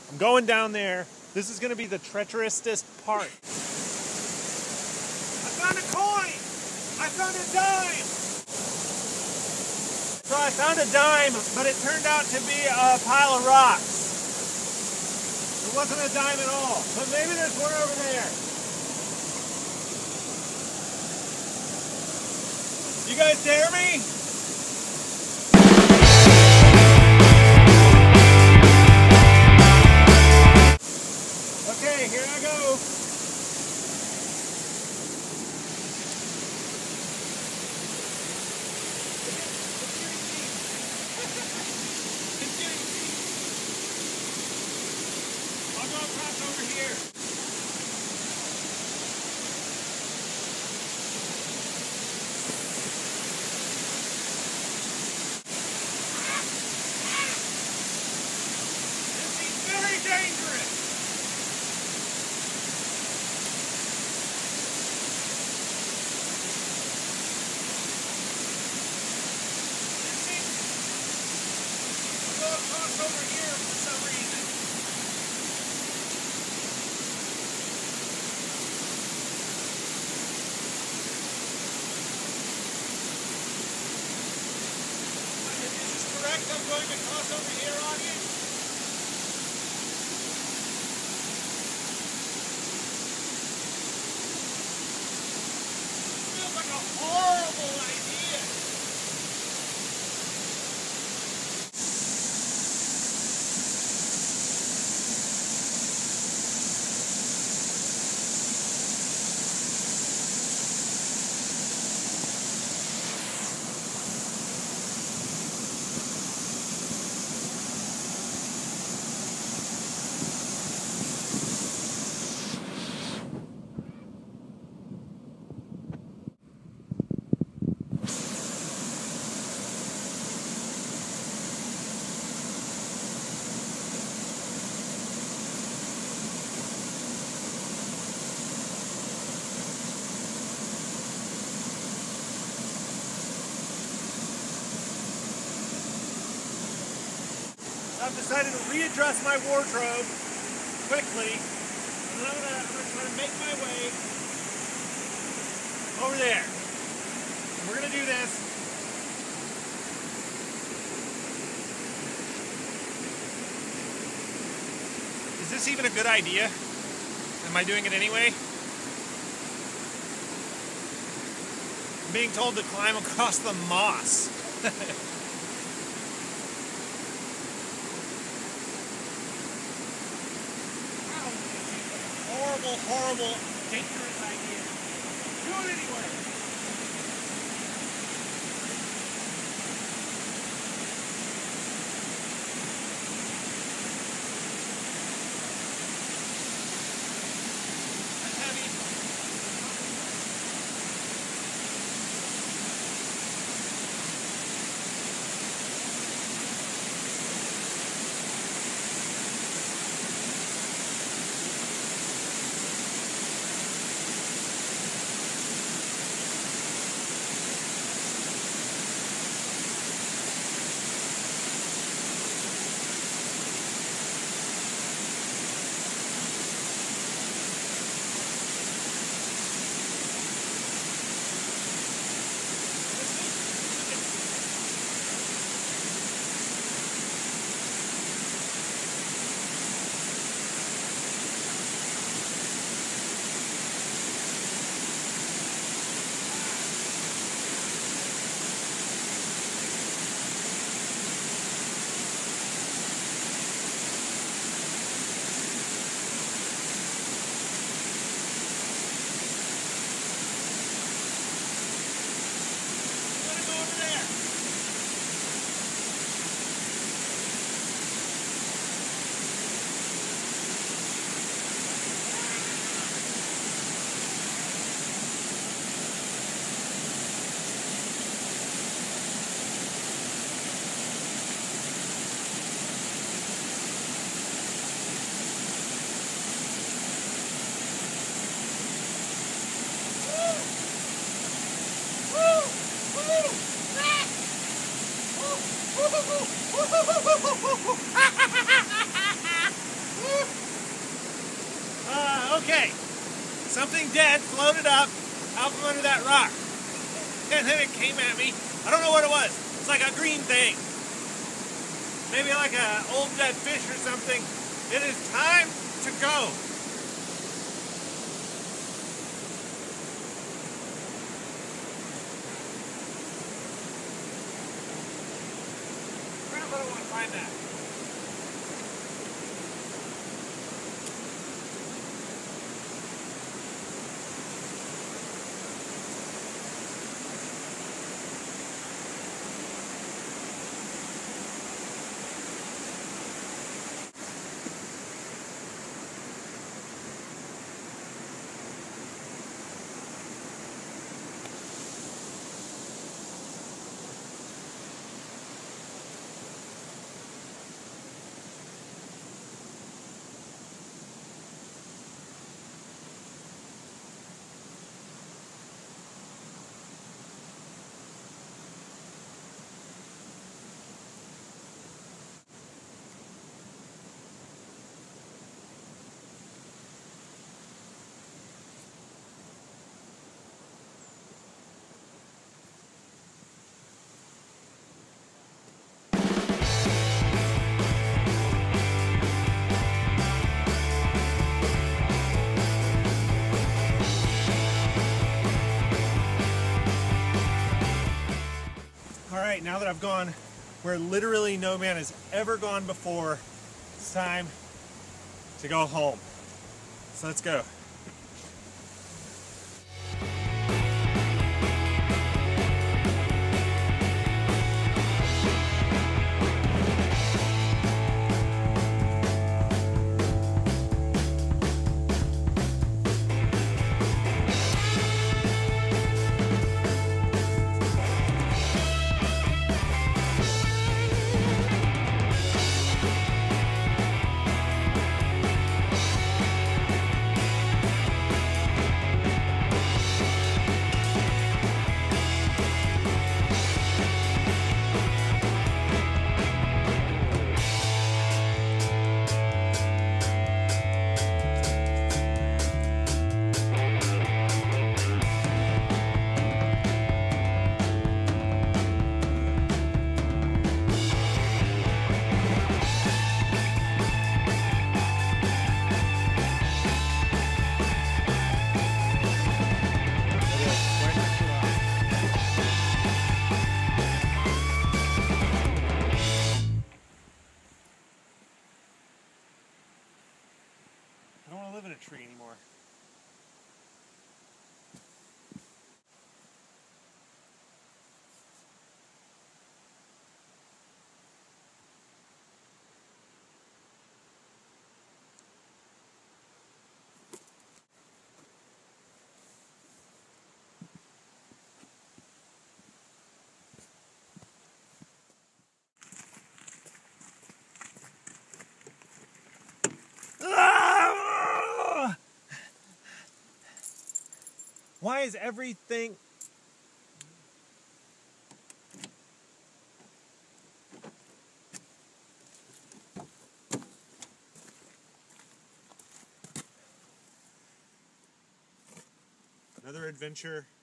I'm going down there. This is going to be the treacherousest part. I found a coin! I found a dime! So I found a dime, but it turned out to be a pile of rocks. It wasn't a dime at all. But maybe there's one over there. You guys dare me? Okay, here I go. I'll go across over here. This seems very dangerous. Over here for some reason. If this is correct, I'm going to cross over here on you. Feels like a horrible idea. I've decided to readjust my wardrobe quickly, and I'm gonna try to make my way over there. And we're gonna do this. Is this even a good idea? Am I doing it anyway? I'm being told to climb across the moss. Horrible, dangerous idea. Do it anyway. That's heavy. something dead floated up out from under that rock. And then it came at me. I don't know what it was. It's like a green thing. Maybe like an old dead fish or something. It is time to go. Crap, I don't want to find that. Alright, now that I've gone where literally no man has ever gone before, it's time to go home. So let's go. I don't want to live in a tree anymore. Why is everything... Another adventure